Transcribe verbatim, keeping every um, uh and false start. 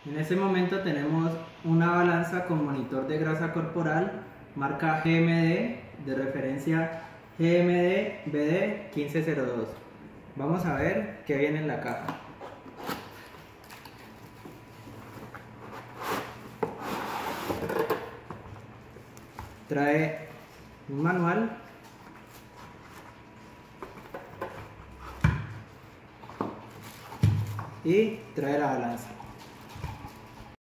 En este momento tenemos una balanza con monitor de grasa corporal marca G M D de referencia G M D B D quince cero dos. Vamos a ver qué viene en la caja. Trae un manual y trae la balanza.